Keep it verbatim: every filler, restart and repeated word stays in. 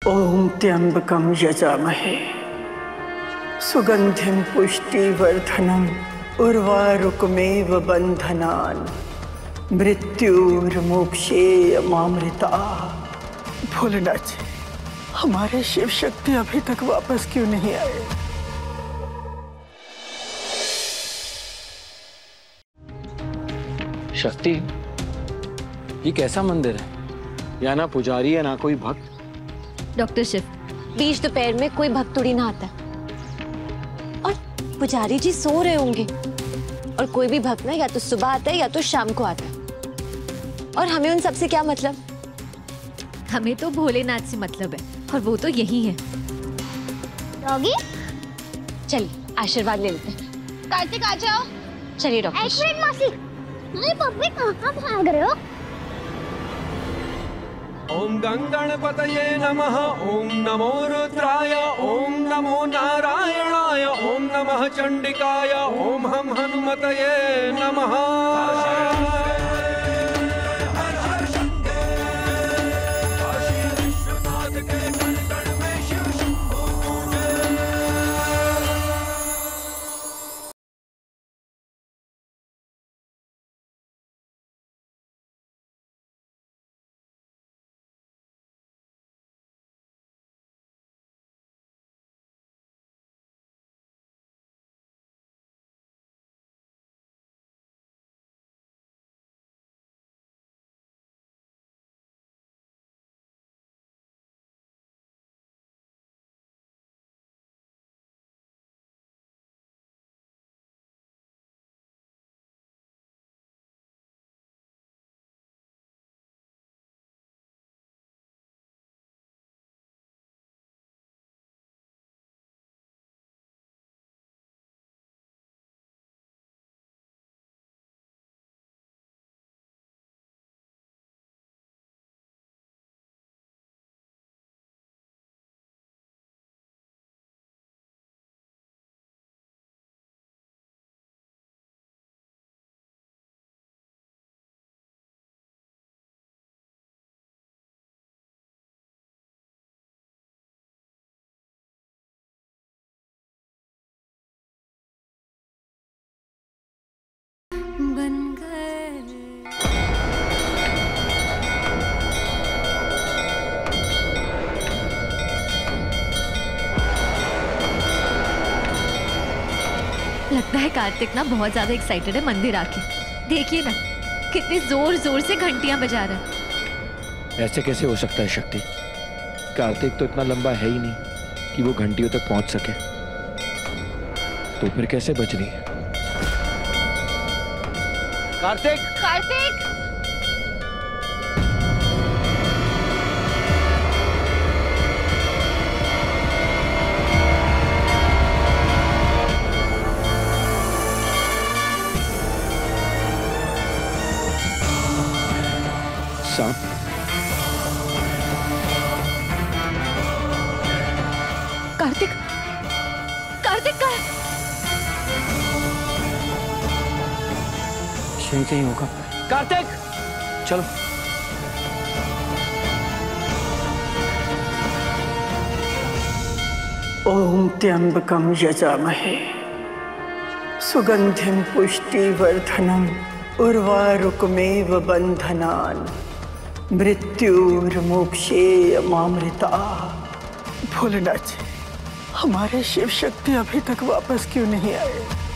ओम त्र्यंबकं यजामहे सुगंधिं पुष्टिवर्धनम् उर्वारुकमेव बंधनान् मृत्युर्मोक्षेयमामृता। भोलेनाथ जी, हमारे शिव शक्ति अभी तक वापस क्यों नहीं आए? शक्ति, ये कैसा मंदिर है? यहाँ ना पुजारी है ना कोई भक्त। डॉक्टर शिव, बीच दोपहर में कोई भक्त थोड़ी ना आता और पुजारी जी सो रहे होंगे और कोई भी भक्त ना या तो सुबह आता है या तो शाम को आता है। और हमें उन सबसे क्या मतलब? हमें तो भोलेनाथ से मतलब है और वो तो यही है। डॉगी, चलिए आशीर्वाद ले लेते हैं। कार्तिक आ जाओ। चलिए डॉक्टर। एक मिनट मासी, अरे पप्पी कहाँ भाग रहे हो? ओम गंगणपतये नमः। ओम नमो रुद्राय। ओम नमो नारायणाय। ओम नमः चंडिकाय। ओम हम हनुमतये नमः। लगता है कार्तिक ना बहुत ज्यादा एक्साइटेड है मंदिर आके। देखिए ना कितनी जोर जोर से घंटियां बजा रहा है। ऐसे कैसे हो सकता है शक्ति? कार्तिक तो इतना लंबा है ही नहीं कि वो घंटियों तक पहुंच सके। तो फिर कैसे बज रही है? कार्तिक! कार्तिक! सांप? कार्तिक! कार्तिक का यहीं कहीं होगा। कार्तिक! चलो। ओम त्र्यंबकं यजामहे सुगंधिं पुष्टिवर्धनम् उर्वारुकमेव बंधनान् मृत्युर्मोक्षेयमामृता। भोलेनाथ जी, हमारे शिव शक्ति अभी तक वापस क्यों नहीं आए?